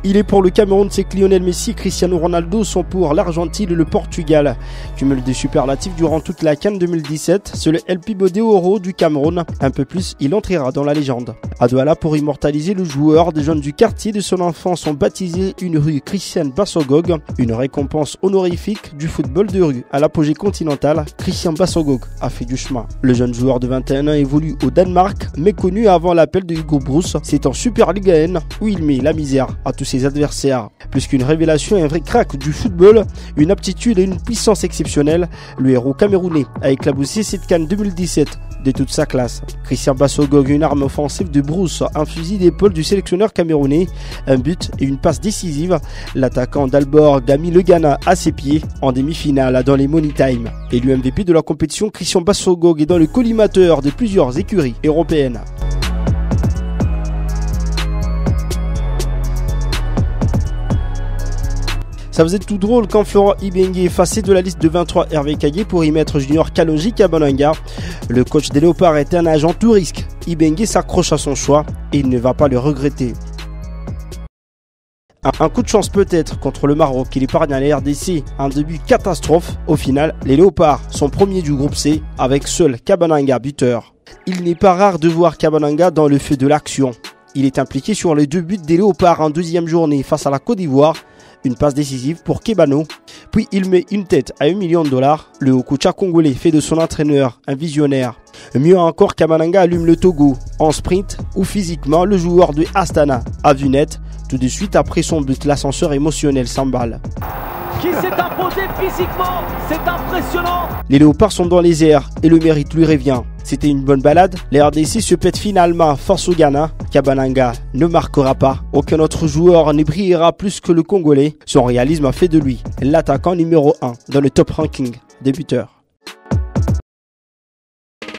Il est pour le Cameroun, c'est que Lionel Messi et Cristiano Ronaldo sont pour l'Argentine et le Portugal. Cumul des superlatifs durant toute la CAN 2017, c'est le El Pibe de Oro du Cameroun. Un peu plus, il entrera dans la légende. À Douala, pour immortaliser le joueur, des jeunes du quartier de son enfance ont baptisé une rue Christian Bassogog, une récompense honorifique du football de rue. À l'apogée continentale, Christian Bassogog a fait du chemin. Le jeune joueur de 21 ans évolue au Danemark, méconnu avant l'appel de Hugo Broos. C'est en Super Ligue 1 où il met la misère à tous ses adversaires. Plus qu'une révélation et un vrai crack du football, une aptitude et une puissance exceptionnelle, le héros camerounais a éclaboussé cette CAN 2017 de toute sa classe. Christian Bassogog, une arme offensive de Broos, un fusil d'épaule du sélectionneur camerounais, un but et une passe décisive. L'attaquant d'Alborg a mis le Ghana à ses pieds en demi-finale dans les Money Time. Élu MVP de la compétition, Christian Bassogog est dans le collimateur de plusieurs écuries européennes. Ça faisait tout drôle quand Florent Ibenge effaçait de la liste de 23 Hervé Caillé pour y mettre Junior Kalonji Kabananga. Le coach des Léopards était un agent tout risque. Ibenge s'accroche à son choix et il ne va pas le regretter. Un coup de chance peut-être contre le Maroc qui épargne à la RDC un début catastrophe. Au final, les Léopards sont premiers du groupe C avec seul Kabananga buteur. Il n'est pas rare de voir Kabananga dans le feu de l'action. Il est impliqué sur les 2 buts des Léopards en deuxième journée face à la Côte d'Ivoire. Une passe décisive pour Kebano. Puis il met une tête à $1 million. Le Okocha congolais fait de son entraîneur un visionnaire. Mieux encore, Kabananga allume le Togo. En sprint ou physiquement, le joueur de Astana a vu net. Tout de suite après son but, l'ascenseur émotionnel s'emballe. Qui s'est imposé physiquement, c'est impressionnant. Les Léopards sont dans les airs et le mérite lui revient. C'était une bonne balade. La RDC se pète finalement face au Ghana. Kabananga ne marquera pas. Aucun autre joueur ne brillera plus que le Congolais. Son réalisme a fait de lui l'attaquant numéro 1 dans le top ranking des buteurs.